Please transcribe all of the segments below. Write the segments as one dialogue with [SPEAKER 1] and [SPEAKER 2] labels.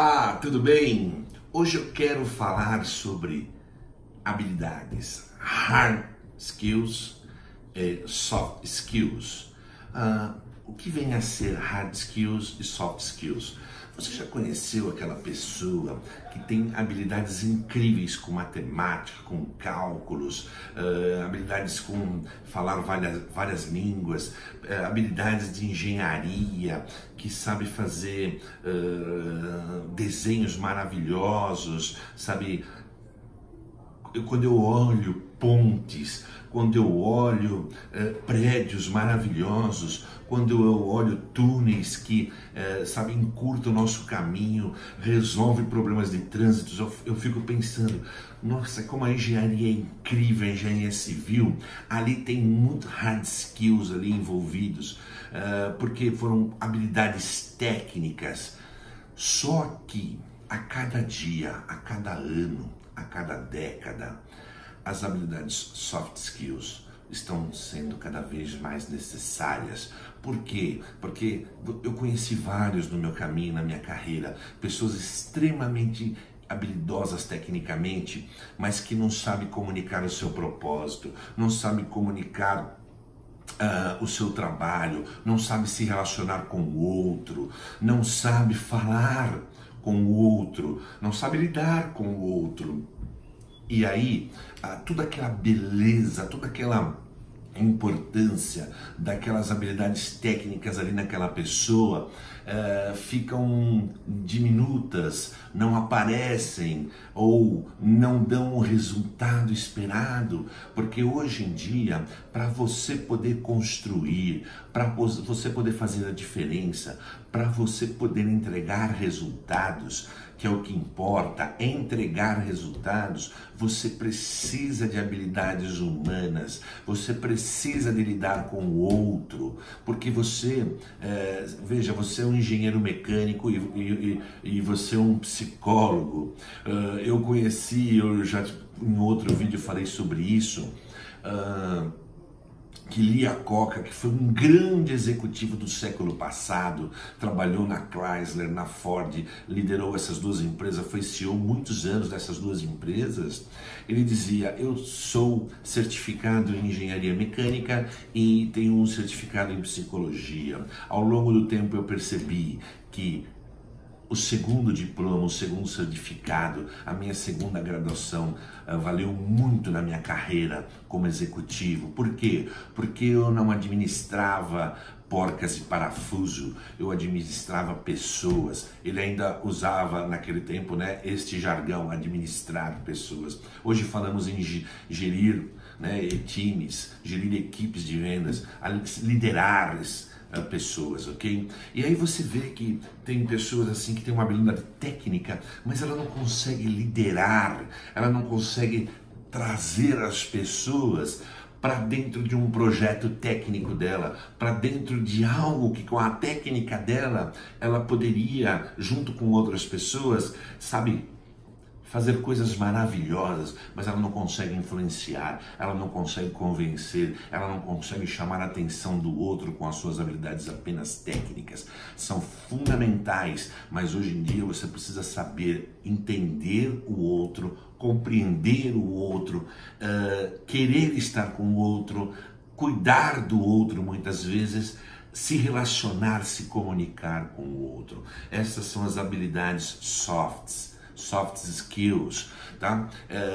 [SPEAKER 1] Olá, tudo bem? Hoje eu quero falar sobre habilidades, hard skills e soft skills. O que vem a ser hard skills e soft skills? Você já conheceu aquela pessoa que tem habilidades incríveis com matemática, com cálculos, habilidades com falar várias línguas, habilidades de engenharia, que sabe fazer desenhos maravilhosos, sabe? Quando eu olho pontes, quando eu olho prédios maravilhosos, quando eu olho túneis que, sabe, encurtam o nosso caminho, resolvem problemas de trânsito, eu fico pensando, nossa, como a engenharia é incrível, a engenharia civil, ali tem muito hard skills ali envolvidos, porque foram habilidades técnicas. Só que a cada dia, a cada ano, a cada década, as habilidades soft skills estão sendo cada vez mais necessárias. Por quê? Porque eu conheci vários no meu caminho, na minha carreira, pessoas extremamente habilidosas tecnicamente, mas que não sabem comunicar o seu propósito, não sabem comunicar o seu trabalho, não sabe se relacionar com o outro, não sabe falar com o outro, não sabe lidar com o outro. E aí, toda aquela beleza, toda aquela importância daquelas habilidades técnicas ali naquela pessoa ficam diminutas, não aparecem ou não dão o resultado esperado, porque hoje em dia, para você poder construir, para você poder fazer a diferença, para você poder entregar resultados, que é o que importa, entregar resultados, você precisa de habilidades humanas, você precisa de lidar com o outro, porque você, veja, você é um engenheiro mecânico e você é um psicólogo. Eu já em outro vídeo falei sobre isso, que Lee Iacocca, que foi um grande executivo do século passado, trabalhou na Chrysler, na Ford, liderou essas duas empresas, foi CEO muitos anos dessas duas empresas. Ele dizia: eu sou certificado em engenharia mecânica e tenho um certificado em psicologia. Ao longo do tempo eu percebi que o segundo diploma, o segundo certificado, a minha segunda graduação valeu muito na minha carreira como executivo. Por quê? Porque eu não administrava porcas e parafuso, eu administrava pessoas. Ele ainda usava naquele tempo, né, este jargão, administrar pessoas. Hoje falamos em gerir, né, times, gerir equipes de vendas, liderar pessoas, ok? E aí você vê que tem pessoas assim que têm uma habilidade técnica, mas ela não consegue liderar, ela não consegue trazer as pessoas para dentro de um projeto técnico dela, para dentro de algo que com a técnica dela, ela poderia, junto com outras pessoas, sabe, fazer coisas maravilhosas, mas ela não consegue influenciar, ela não consegue convencer, ela não consegue chamar a atenção do outro com as suas habilidades apenas técnicas. São fundamentais, mas hoje em dia você precisa saber entender o outro, compreender o outro, querer estar com o outro, cuidar do outro muitas vezes, se relacionar, se comunicar com o outro. Essas são as habilidades soft skills, tá?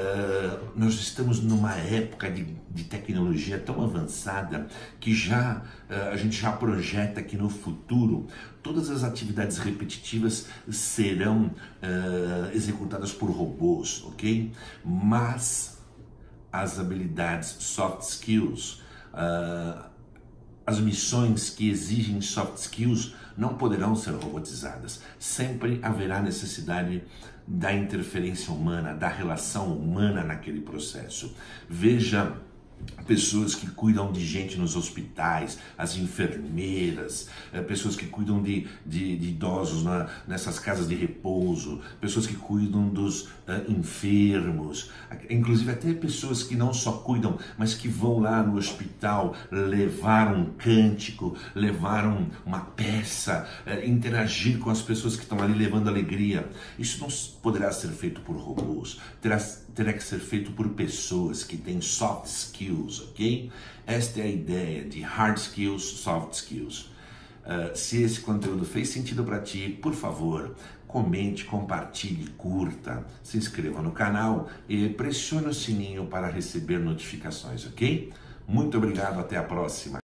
[SPEAKER 1] Nós estamos numa época de tecnologia tão avançada que a gente já projeta que no futuro todas as atividades repetitivas serão executadas por robôs, ok? Mas as habilidades soft skills, as missões que exigem soft skills não poderão ser robotizadas. Sempre haverá necessidade da interferência humana, da relação humana naquele processo. Veja pessoas que cuidam de gente nos hospitais, as enfermeiras, pessoas que cuidam de idosos nessas casas de repouso, pessoas que cuidam dos enfermos, inclusive até pessoas que não só cuidam, mas que vão lá no hospital levar um cântico, levar uma peça, interagir com as pessoas que estão ali levando alegria. Isso não poderá ser feito por robôs, terá que ser feito por pessoas que têm soft skills, ok? Esta é a ideia de hard skills, soft skills. Se esse conteúdo fez sentido para ti, por favor, comente, compartilhe, curta, se inscreva no canal e pressione o sininho para receber notificações, ok? Muito obrigado, até a próxima.